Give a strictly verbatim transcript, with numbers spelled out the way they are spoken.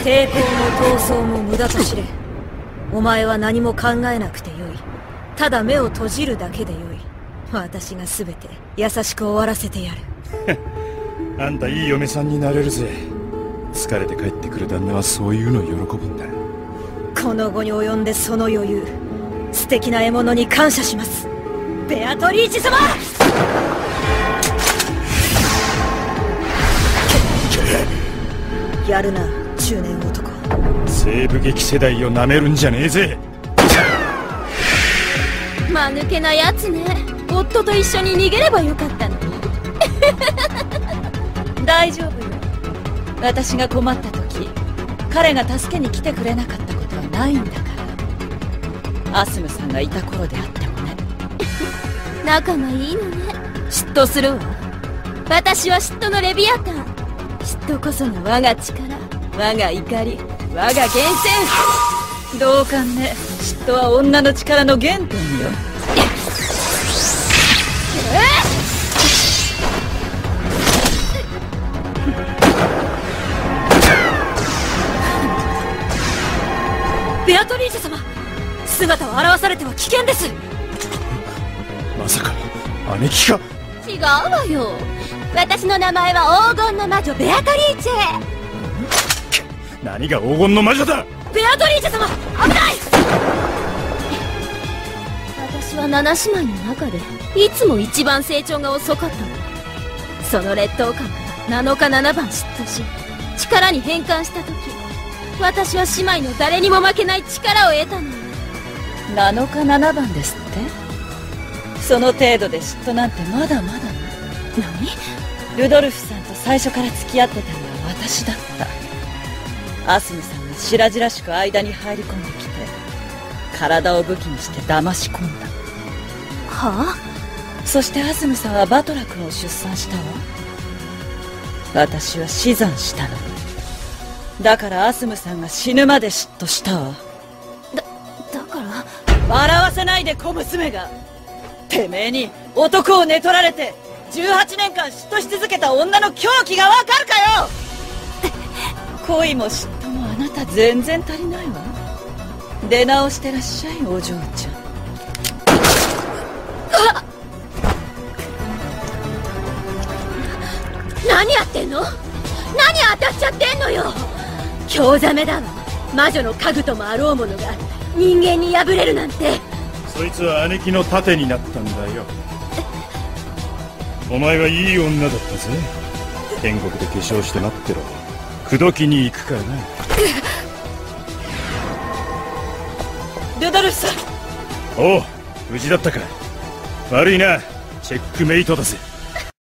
抵抗も闘争も無駄と知れ。お前は何も考えなくてよい。ただ目を閉じるだけでよい。私が全て優しく終わらせてやる。 あんたいい嫁さんになれるぜ。疲れて帰ってくる旦那はそういうのを喜ぶんだ。 この後に及んでその余裕、素敵な獲物に感謝します、ベアトリーチ様。やるな、中年男。 西部劇世代をなめるんじゃねえぜ。 間抜けなやつね。夫と一緒に逃げればよかったのに。 大丈夫よ。私が困った時、彼が助けに来てくれなかったことはないんだから。アスムさんがいた頃であってもね。 仲がいいのね。嫉妬するわ。私は嫉妬のレビアタン。嫉妬こそが我が力、我が怒り、我が源泉。 同感ね。嫉妬は女の力の原点よ。 ベアトリーチェ様、姿を現されては危険です。 まさか姉貴か。 違うわよ。私の名前は黄金の魔女ベアトリーチェ。 何が黄金の魔女だ。 ベアトリーチェ様、危ない。 私は七姉妹の中でいつも一番成長が遅かったの。その劣等感からなのかななばん嫉妬し、力に変換した時、私は姉妹の誰にも負けない力を得たのよ。 なのかななばんですって。その程度で嫉妬なんてまだまだね。 何？ ルドルフさんと最初から付き合ってたのは私だった。アスムさんが白々しく間に入り込んできて、体を武器にして騙し込んだ。 はあ？ そしてアスムさんはバトラ君を出産したわ。私は死産したの。だからアスムさんが死ぬまで嫉妬したわ。 だ、だから笑わせないで小娘が。てめえに男を寝取られてじゅうはちねんかん嫉妬し続けた女の狂気がわかるかよ。恋も嫉妬もあなた全然足りないわ。出直してらっしゃい、お嬢ちゃん。 何やってんの？何当たっちゃってんのよ。興ざめだわ。魔女の家具ともあろうものが人間に敗れるなんて。 そいつは姉貴の盾になったんだよ。お前はいい女だったぜ。天国で化粧して待ってろ。口説きに行くからな。 ルドルフさん。 おう、無事だったか。悪いな、チェックメイトだぜ。